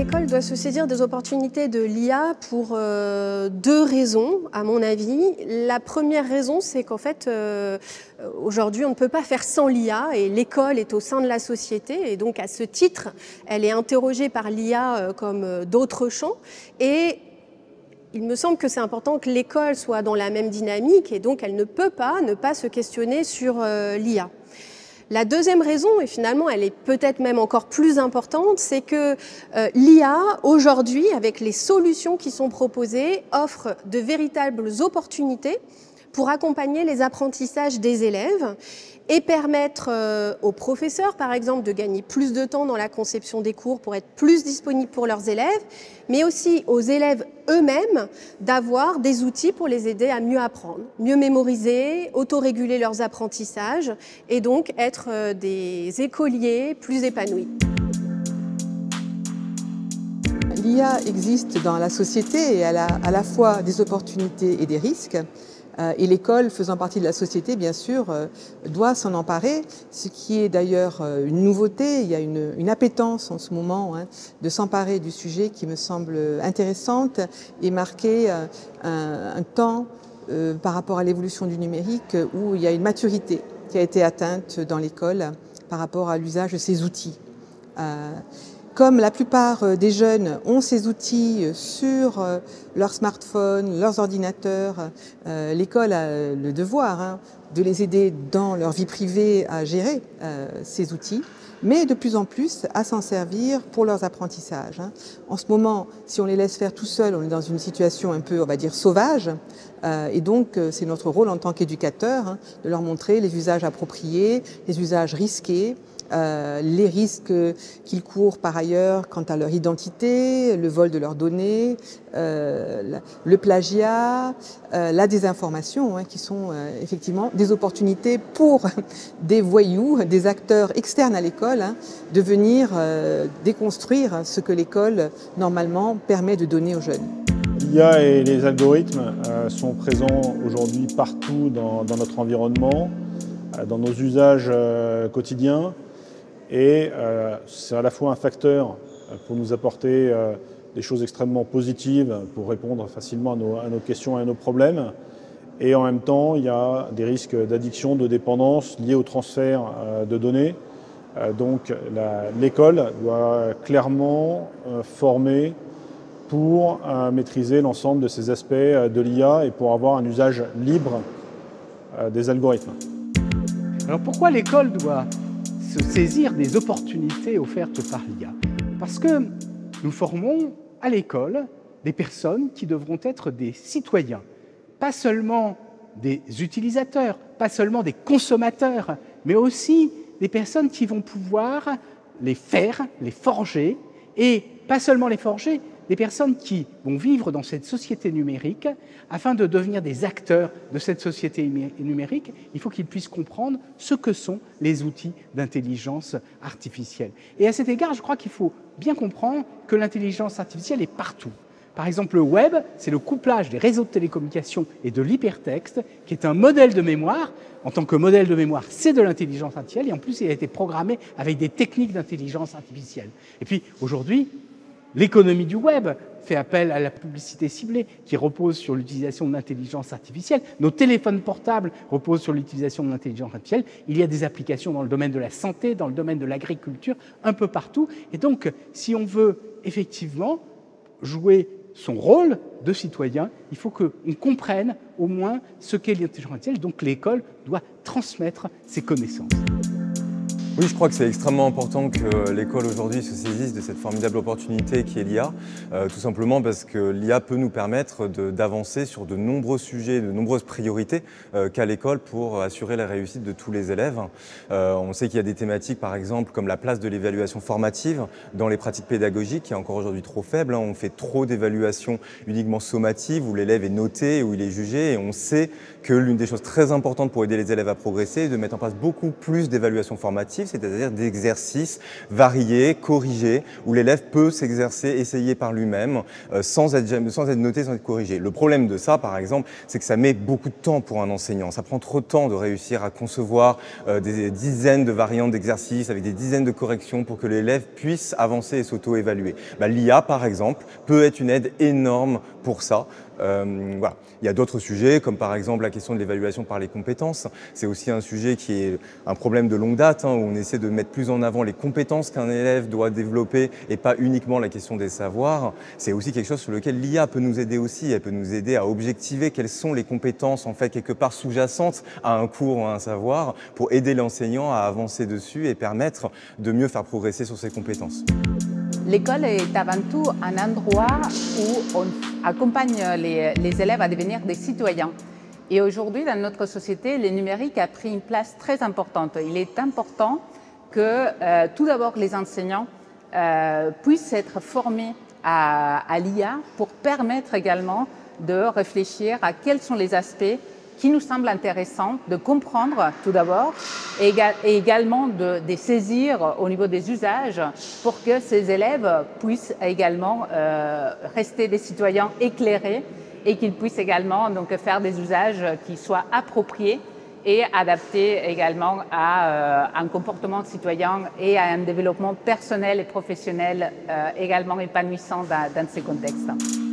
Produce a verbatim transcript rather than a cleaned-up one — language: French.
l'école doit se saisir des opportunités de l'I A pour euh, deux raisons, à mon avis. La première raison, c'est qu'en fait, euh, aujourd'hui, on ne peut pas faire sans l'I A et l'école est au sein de la société. Et donc, à ce titre, elle est interrogée par l'I A comme d'autres champs. Et il me semble que c'est important que l'école soit dans la même dynamique et donc elle ne peut pas ne pas se questionner sur euh, l'I A. La deuxième raison, et finalement elle est peut-être même encore plus importante, c'est que euh, l'I A, aujourd'hui, avec les solutions qui sont proposées, offre de véritables opportunités pour accompagner les apprentissages des élèves et permettre euh, aux professeurs, par exemple, de gagner plus de temps dans la conception des cours pour être plus disponibles pour leurs élèves, mais aussi aux élèves eux-mêmes d'avoir des outils pour les aider à mieux apprendre, mieux mémoriser, autoréguler leurs apprentissages et donc être euh, des écoliers plus épanouis. L'I A existe dans la société et elle a à la fois des opportunités et des risques. Et l'école, faisant partie de la société, bien sûr, doit s'en emparer, ce qui est d'ailleurs une nouveauté. Il y a une, une appétence en ce moment hein, de s'emparer du sujet qui me semble intéressante et marquer un, un temps euh, par rapport à l'évolution du numérique où il y a une maturité qui a été atteinte dans l'école par rapport à l'usage de ces outils. Euh, Comme la plupart des jeunes ont ces outils sur leur smartphone, leurs ordinateurs, euh, l'école a le devoir hein, de les aider dans leur vie privée à gérer euh, ces outils, mais de plus en plus à s'en servir pour leurs apprentissages. Hein. En ce moment, si on les laisse faire tout seuls, on est dans une situation un peu, on va dire, sauvage, euh, et donc c'est notre rôle en tant qu'éducateur hein, de leur montrer les usages appropriés, les usages risqués, Euh, les risques qu'ils courent par ailleurs quant à leur identité, le vol de leurs données, euh, le plagiat, euh, la désinformation, hein, qui sont euh, effectivement des opportunités pour des voyous, des acteurs externes à l'école, hein, de venir euh, déconstruire ce que l'école normalement permet de donner aux jeunes. L'I A et les algorithmes euh, sont présents aujourd'hui partout dans, dans notre environnement, euh, dans nos usages euh, quotidiens. Et euh, c'est à la fois un facteur pour nous apporter euh, des choses extrêmement positives pour répondre facilement à nos, à nos questions et à nos problèmes. Et en même temps, il y a des risques d'addiction, de dépendance liés au transfert euh, de données. Euh, donc l'école doit clairement euh, former pour euh, maîtriser l'ensemble de ces aspects euh, de l'I A et pour avoir un usage libre euh, des algorithmes. Alors pourquoi l'école doit se saisir des opportunités offertes par l'I A? Parce que nous formons à l'école des personnes qui devront être des citoyens, pas seulement des utilisateurs, pas seulement des consommateurs, mais aussi des personnes qui vont pouvoir les faire, les forger, et pas seulement les forger, des personnes qui vont vivre dans cette société numérique. Afin de devenir des acteurs de cette société numérique, il faut qu'ils puissent comprendre ce que sont les outils d'intelligence artificielle. Et à cet égard, je crois qu'il faut bien comprendre que l'intelligence artificielle est partout. Par exemple, le web, c'est le couplage des réseaux de télécommunications et de l'hypertexte, qui est un modèle de mémoire. En tant que modèle de mémoire, c'est de l'intelligence artificielle, et en plus, il a été programmé avec des techniques d'intelligence artificielle. Et puis, aujourd'hui, l'économie du web fait appel à la publicité ciblée qui repose sur l'utilisation de l'intelligence artificielle. Nos téléphones portables reposent sur l'utilisation de l'intelligence artificielle. Il y a des applications dans le domaine de la santé, dans le domaine de l'agriculture, un peu partout. Et donc, si on veut effectivement jouer son rôle de citoyen, il faut qu'on comprenne au moins ce qu'est l'intelligence artificielle. Donc l'école doit transmettre ses connaissances. Oui, je crois que c'est extrêmement important que l'école aujourd'hui se saisisse de cette formidable opportunité qui est l'I A, euh, tout simplement parce que l'I A peut nous permettre d'avancer sur de nombreux sujets, de nombreuses priorités euh, qu'a l'école pour assurer la réussite de tous les élèves. Euh, on sait qu'il y a des thématiques, par exemple, comme la place de l'évaluation formative dans les pratiques pédagogiques, qui est encore aujourd'hui trop faible. Hein. On fait trop d'évaluations uniquement sommatives, où l'élève est noté, où il est jugé, et on sait que l'une des choses très importantes pour aider les élèves à progresser est de mettre en place beaucoup plus d'évaluations formatives, coopératives, c'est-à-dire d'exercices variés, corrigés, où l'élève peut s'exercer, essayer par lui-même, euh, sans, être, sans être noté, sans être corrigé. Le problème de ça, par exemple, c'est que ça met beaucoup de temps pour un enseignant. Ça prend trop de temps de réussir à concevoir euh, des dizaines de variantes d'exercices avec des dizaines de corrections pour que l'élève puisse avancer et s'auto-évaluer. Bah, L'I A, par exemple, peut être une aide énorme pour ça. Euh, voilà. Il y a d'autres sujets, comme par exemple la question de l'évaluation par les compétences. C'est aussi un sujet qui est un problème de longue date, hein, où on essaie de mettre plus en avant les compétences qu'un élève doit développer et pas uniquement la question des savoirs. C'est aussi quelque chose sur lequel l'I A peut nous aider aussi. Elle peut nous aider à objectiver quelles sont les compétences, en fait, quelque part sous-jacentes à un cours ou à un savoir, pour aider l'enseignant à avancer dessus et permettre de mieux faire progresser sur ses compétences. L'école est avant tout un endroit où on accompagne les, les élèves à devenir des citoyens. Et aujourd'hui, dans notre société, le numérique a pris une place très importante. Il est important que euh, tout d'abord les enseignants euh, puissent être formés à, à l'I A pour permettre également de réfléchir à quels sont les aspects qui nous semblent intéressants de comprendre tout d'abord et, et également de, de saisir au niveau des usages pour que ces élèves puissent également euh, rester des citoyens éclairés et qu'ils puissent également donc, faire des usages qui soient appropriés et adaptés également à euh, un comportement citoyen et à un développement personnel et professionnel euh, également épanouissant dans, dans ces contextes.